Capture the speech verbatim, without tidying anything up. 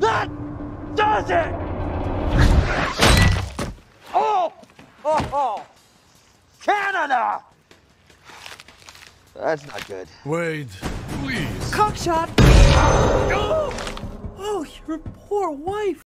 That does it! Oh! Oh! Oh! Canada! That's not good. Wade, please. Cockshot! Oh! Oh, your poor wife.